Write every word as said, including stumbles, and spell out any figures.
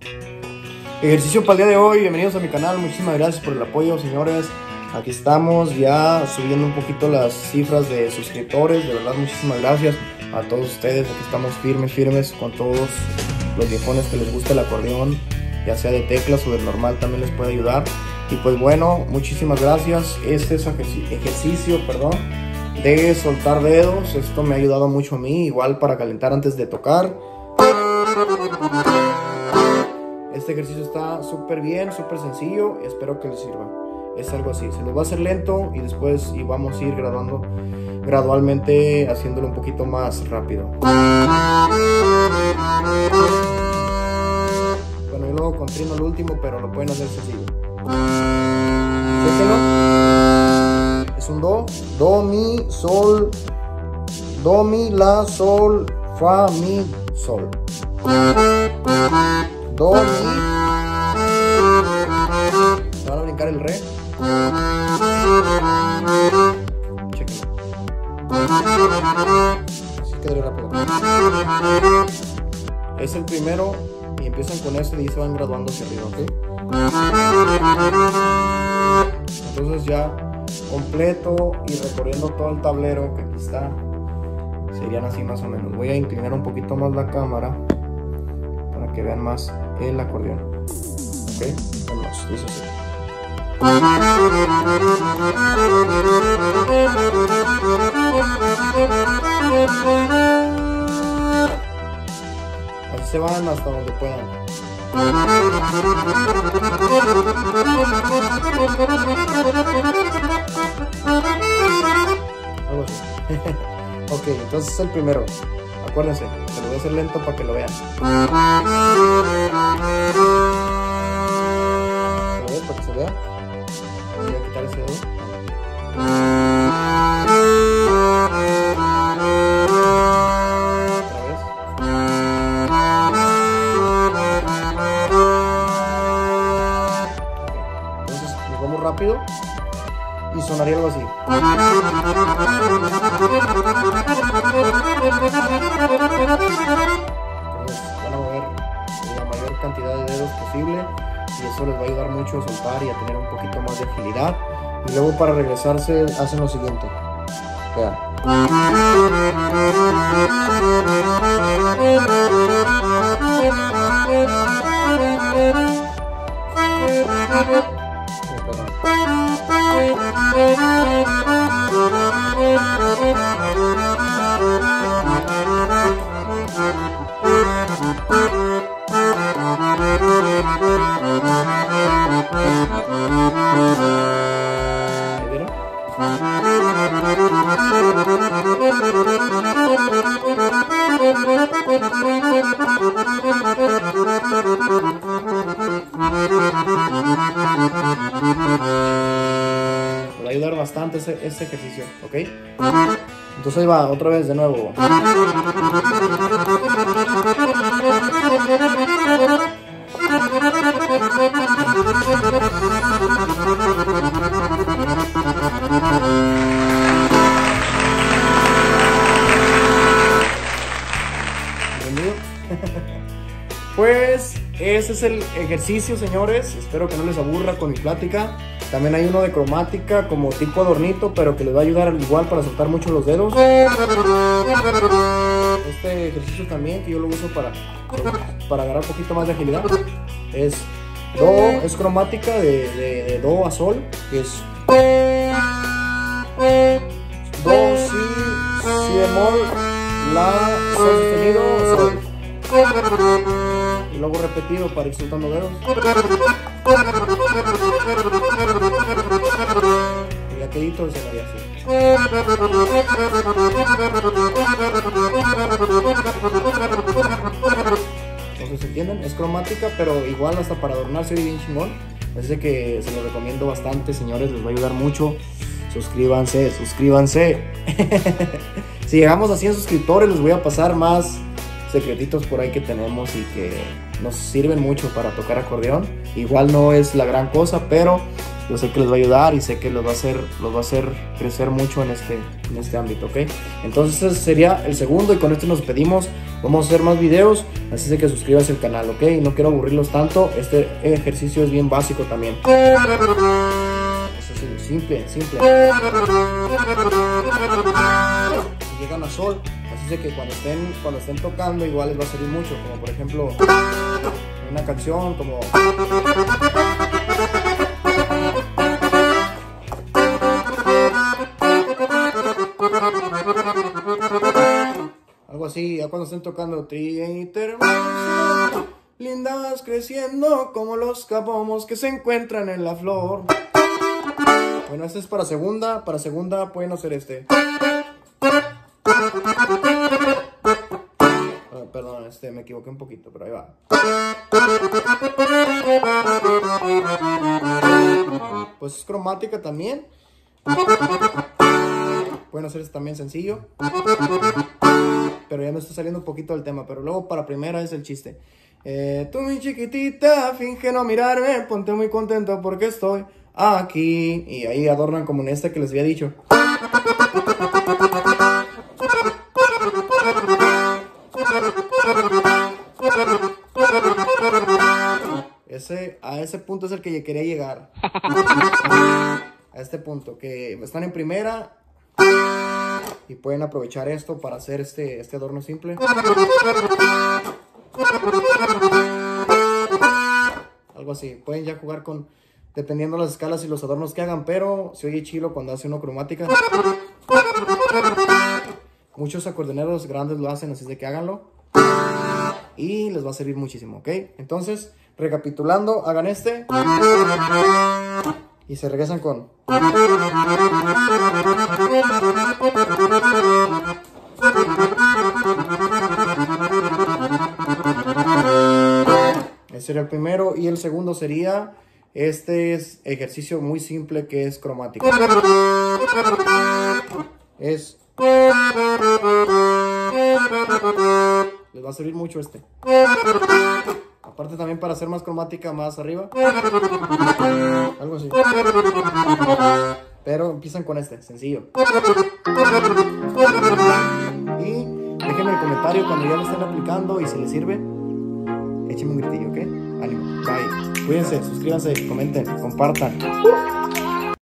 Ejercicio para el día de hoy, bienvenidos a mi canal, muchísimas gracias por el apoyo, señores. Aquí estamos ya subiendo un poquito las cifras de suscriptores, de verdad muchísimas gracias a todos ustedes. Aquí estamos firmes, firmes con todos los viejones que les gusta el acordeón, ya sea de teclas o del normal, también les puede ayudar. Y pues bueno, muchísimas gracias. Este es ejercicio, perdón, de soltar dedos. Esto me ha ayudado mucho a mí, igual para calentar antes de tocar. Este ejercicio está súper bien, súper sencillo, espero que les sirva. Es algo así, se les va a hacer lento y después y vamos a ir graduando, gradualmente haciéndolo un poquito más rápido. Bueno, yo luego contrino el último, pero lo pueden hacer sencillo. Déjenlo. Es un do, do, mi, sol, do, mi, la, sol, fa, mi, sol. Do, mi. Van a brincar el re. Chequenlo. Así quedaría rápido. Es el primero y empiezan con ese y se van graduando hacia arriba, ¿ok? Entonces ya completo y recorriendo todo el tablero que aquí está, serían así más o menos. Voy a inclinar un poquito más la cámara para que vean más el acordeón. Ok, vamos, dice así. Así se van hasta donde puedan. Algo así. Ok, entonces es el primero. Acuérdense, se lo voy a hacer lento para que lo vean. A ver, para que se vea. Voy a quitar ese dedo. Otra vez. Entonces nos vamos rápido y sonaría algo así. Entonces van a mover la mayor cantidad de dedos posible y eso les va a ayudar mucho a soltar y a tener un poquito más de agilidad. Y luego para regresarse hacen lo siguiente. Vean. Me va a ayudar bastante ese, este ejercicio, ¿ok? Entonces ahí va, otra vez de nuevo. Pues ese es el ejercicio, señores. Espero que no les aburra con mi plática. También hay uno de cromática como tipo adornito, pero que les va a ayudar igual para soltar mucho los dedos. Este ejercicio también, que yo lo uso para, para agarrar un poquito más de agilidad, es do, es cromática de, de, de do a sol, que es do, si, si bemol, la, sol sostenido, sol. Y luego repetido para ir soltando dedos. Y ya quedito se haría así. Entonces, ¿entienden? Es cromática, pero igual hasta para adornarse bien chingón. Así que se lo recomiendo bastante, señores, les va a ayudar mucho. Suscríbanse, suscríbanse. Si llegamos a cien suscriptores, les voy a pasar más secretitos por ahí que tenemos y que nos sirven mucho para tocar acordeón. Igual no es la gran cosa, pero yo sé que les va a ayudar y sé que los va a hacer, los va a hacer crecer mucho en este, en este ámbito, ¿ok? Entonces ese sería el segundo y con esto nos despedimos. Vamos a hacer más videos, así de que suscríbase al canal, ¿ok? No quiero aburrirlos tanto, este ejercicio es bien básico también. Eso es simple, simple. Y llegan a sol, así de que cuando estén, cuando estén tocando igual les va a servir mucho, como por ejemplo una canción como... algo así, ya cuando estén tocando Triniter, lindas creciendo como los capomos que se encuentran en la flor. Bueno, este es para segunda, para segunda pueden hacer este. Ah, perdón, este me equivoqué un poquito, pero ahí va. Pues es cromática también. Pueden hacer este también sencillo. Pero ya me está saliendo un poquito del tema. Pero luego para primera es el chiste. Eh, tú mi chiquitita, finge no mirarme, ponte muy contento porque estoy aquí. Y ahí adornan como en este que les había dicho. Ese, a ese punto es el que yo quería llegar. A este punto, que están en primera y pueden aprovechar esto para hacer este, este adorno simple. Algo así, pueden ya jugar con, dependiendo las escalas y los adornos que hagan, pero se oye chilo cuando hace uno cromática. Muchos acordeoneros grandes lo hacen, así de que háganlo. Y les va a servir muchísimo, ¿ok? Entonces, recapitulando, hagan este. Y se regresan con... Ese sería el primero. Y el segundo sería... Este es ejercicio muy simple que es cromático. Es... Les va a servir mucho este. Aparte también para hacer más cromática más arriba. Algo así. Pero empiezan con este, sencillo. Y déjenme el comentario cuando ya lo estén aplicando y si les sirve, échenme un gritillo, ¿ok? Ánimo, bye. Cuídense, suscríbanse, comenten, compartan.